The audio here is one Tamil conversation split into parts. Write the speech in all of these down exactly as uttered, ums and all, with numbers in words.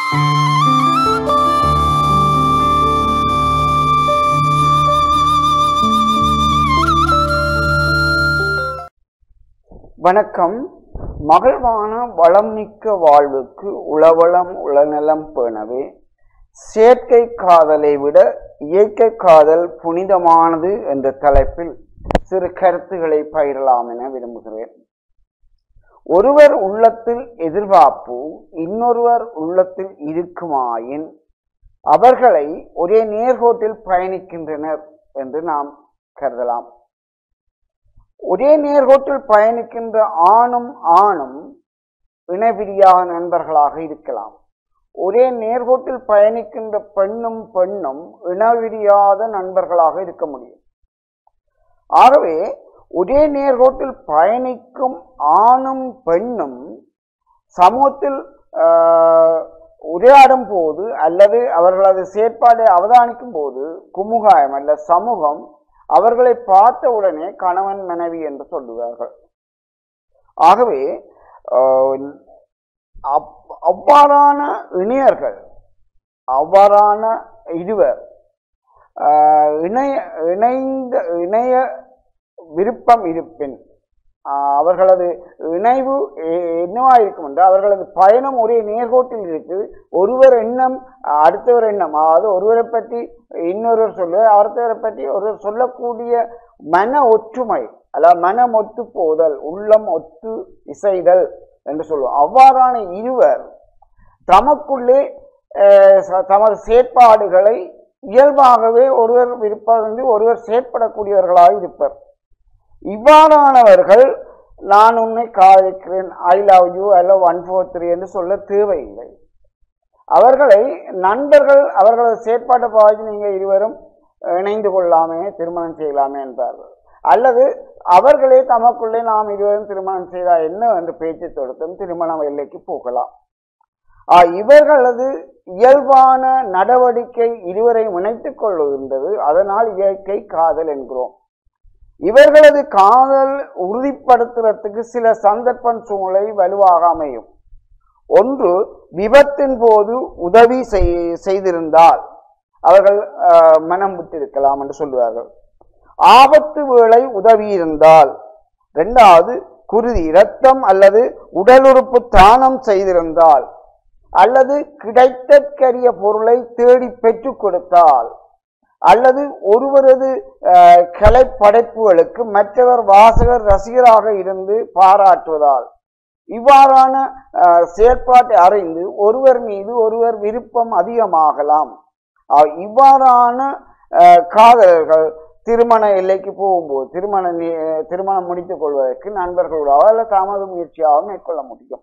வணக்கம். மகிழ்வான வளம் மிக்க வாழ்வுக்கு உளவளம் உளநலம் பேணவே செயற்கை காதலை விட இயற்கை காதல் புனிதமானது என்ற தலைப்பில் சிறு கருத்துக்களை பகிரலாம் என விரும்புகிறேன். ஒருவர் உள்ளத்தில் எதிர்பார்ப்பு இன்னொருவர் உள்ளத்தில் இருக்குமாயின் அவர்களை ஒரே நேர்கோட்டில் பயணிக்கின்றனர் என்று நாம் கருதலாம். ஒரே நேர்கோட்டில் பயணிக்கின்ற ஆணும் ஆணும் இணைபிரியா நண்பர்களாக இருக்கலாம். ஒரே நேர்கோட்டில் பயணிக்கின்ற பெண்ணும் பெண்ணும் இணைபிரியாத நண்பர்களாக இருக்க முடியும். ஆகவே ஒரே நேர்கோட்டில் பயணிக்கும் ஆணும் பெண்ணும் சமூகத்தில் உரையாடும் போது அல்லது அவர்களது செயற்பாடை அவதானிக்கும் போது குமுகாயம் அல்ல சமூகம் அவர்களை பார்த்த உடனே கணவன் மனைவி என்று சொல்லுவார்கள். ஆகவே அவ்வாறான இணையர்கள் அவ்வாறான இருவர் இணைய இணைந்த இணைய விருப்பம் இருப்பின் அவர்களது இணைவு என்னவாயிருக்கும் என்றால் அவர்களது பயணம் ஒரே நேர்கோட்டில் இருக்கு. ஒருவர் எண்ணம் அடுத்தவர் எண்ணம், அதாவது ஒருவரை பற்றி இன்னொருவர் சொல்ல அடுத்தவரை பற்றி ஒருவர் சொல்லக்கூடிய மன ஒற்றுமை, அதாவது மனம் ஒத்து போதல், உள்ளம் ஒத்து இசைதல் என்று சொல்லுவோம். அவ்வாறான இருவர் தமக்குள்ளே தமது செயற்பாடுகளை இயல்பாகவே ஒருவர் விருப்பம் ஒருவர் செயற்படக்கூடியவர்களாக இருப்பர். இவ்வாறானவர்கள் நான் உன்னை காதலிக்கிறேன், ஐ லவ் யூ அல்ல ஒன் ஃபோர் த்ரீ என்று சொல்ல தேவையில்லை. அவர்களை நண்பர்கள் அவர்களது செயற்பாட்டை பார்த்து நீங்கள் இருவரும் இணைந்து கொள்ளாமே திருமணம் செய்யலாமே என்றார்கள். அல்லது அவர்களே தமக்குள்ளே நாம் இருவரும் திருமணம் செய்தால் என்ன என்று பேச்சு தொடுத்தும் திருமணம் எல்லைக்கு போகலாம். இவர்களது இயல்பான நடவடிக்கை இருவரை இணைத்துக் கொள்ளுகின்றது. அதனால் இயற்கை காதல் என்கிறோம். இவர்களது காதல் உறுதிப்படுத்துறதுக்கு சில சந்தர்ப்ப சூழ்நிலை வலுவாக அமையும். ஒன்று, விபத்தின் போது உதவி செய்திருந்தால் அவர்கள் மனம் விட்டிருக்கலாம் என்று சொல்லுவார்கள். ஆபத்து வேளை உதவி இருந்தால். இரண்டாவது, குருதி இரத்தம் அல்லது உடல் உறுப்பு தானம் செய்திருந்தால் அல்லது கிடைத்தற்கரிய பொருளை தேடி பெற்றுக் கொடுத்தால் அல்லது ஒருவரது கலை படைப்புகளுக்கு மற்றவர் வாசகர் ரசிகராக இருந்து பாராட்டுவதால் இவ்வாறான செயற்பாட்டை அறிந்து ஒருவர் மீது ஒருவர் விருப்பம் அதிகமாகலாம். இவ்வாறான காதலர்கள் திருமண எல்லைக்கு போகும்போது திருமண திருமணம் முடித்துக் கொள்வதற்கு நண்பர்களாக அல்லது தமது முயற்சியாக மேற்கொள்ள முடியும்.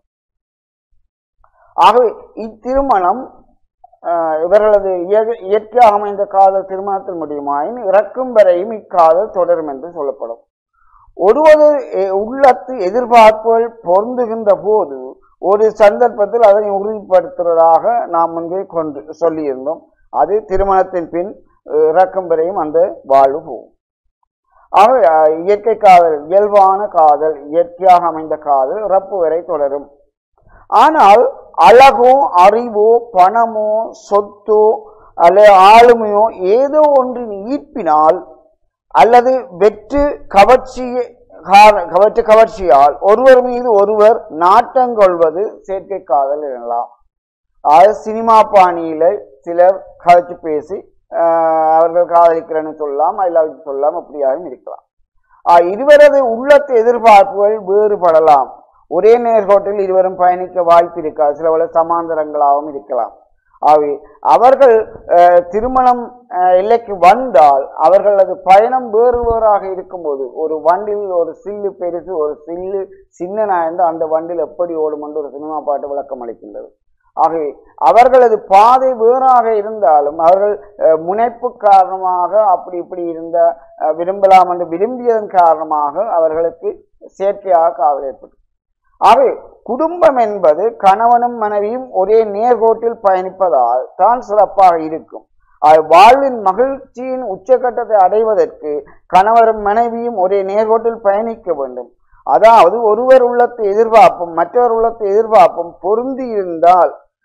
ஆகவே இத்திருமணம் இவர்களது இயற்கையாக அமைந்த காதல் திருமணத்தில் முடியுமாயின் இறக்கும் வரையும் இக்காதல் தொடரும் என்று சொல்லப்படும். ஒருவது உள்ளத்து எதிர்பார்ப்புகள் பொருந்துகின்ற போது ஒரு சந்தர்ப்பத்தில் அதனை உறுதிப்படுத்துவதாக நாம் முன்பே கொண்டு சொல்லியிருந்தோம். அது திருமணத்தின் பின் இறக்கும் வரையும் அந்த வாழ்வு போகும். ஆக இயற்கை காதல் இயல்பான காதல் இயற்கையாக அமைந்த காதல் இறப்பு வரை தொடரும். ஆனால் அழகோ அறிவோ பணமோ சொத்தோ அல்லது ஆளுமையோ ஏதோ ஒன்றின் ஈர்ப்பினால் அல்லது வெற்று கவர்ச்சி கவற்று கவர்ச்சியால் ஒருவர் மீது ஒருவர் நாட்டங்கொள்வது செயற்கை காதல் எனலாம். அதாவது சினிமா பாணியில சிலர் கதைச்சு பேசி அவர்கள் காதலிக்கிறேன்னு சொல்லலாம், ஐ லவ் யூ சொல்லலாம், அப்படியாகவும் இருக்கலாம். இருவரது உள்ளத்து எதிர்பார்ப்புகள் வேறுபடலாம். ஒரே நேர்கோட்டில் இருவரும் பயணிக்க வாய்ப்பு இருக்காது. சில பல சமாந்தரங்களாகவும் இருக்கலாம். ஆகவே அவர்கள் திருமணம் எல்லைக்கு வந்தால் அவர்களது பயணம் வேறு வேறாக இருக்கும்போது ஒரு வண்டில் ஒரு சில்லு பெருசு ஒரு சில்லு சின்னனா என்று அந்த வண்டில் எப்படி ஓடும் என்று ஒரு சினிமா பாட்டு விளக்கம் அளிக்கின்றது. ஆகவே அவர்களது பாதை வேறாக இருந்தாலும் அவர்கள் முனைப்பு காரணமாக அப்படி இப்படி இருந்த விரும்பலாம் என்று விரும்பியதன் காரணமாக அவர்களுக்கு செயற்கையாக காதல் ஏற்பட்டது. ஆகவே குடும்பம் என்பது கணவனும் மனைவியும் ஒரே நேர்கோட்டில் பயணிப்பதால் தான் சிறப்பாக இருக்கும். வாழ்வின் மகிழ்ச்சியின் உச்சகட்டத்தை அடைவதற்கு கணவரும் மனைவியும் ஒரே நேர்கோட்டில் பயணிக்க வேண்டும். அதாவது ஒருவர் உள்ளத்து எதிர்பார்ப்பும் மற்றவர் உள்ளத்து எதிர்பார்ப்பும் பொருந்தி இருந்தால்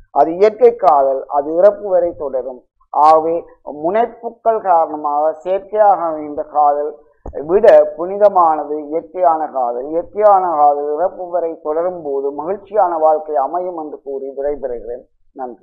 அது இயற்கை காதல், அது இறப்பு வரை தொடரும். ஆகவே முனைப்புக்கள் காரணமாக செயற்கையாக அமைந்த காதல் விட புனிதமானது இயற்கையான காதல். இயற்கையான காதல் இறப்பு வரை தொடரும் போது மகிழ்ச்சியான வாழ்க்கை அமையும் என்று கூறி விடைபெறுகிறேன். நன்றி.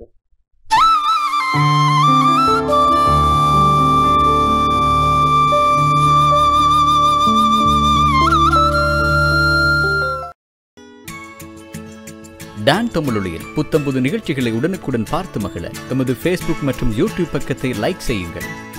டான் தமிழொலியில் புத்தம்புது நிகழ்ச்சிகளை உடனுக்குடன் பார்த்து மகிழ எமது ஃபேஸ்புக் மற்றும் யூடியூப் பக்கத்தை லைக் செய்யுங்கள்.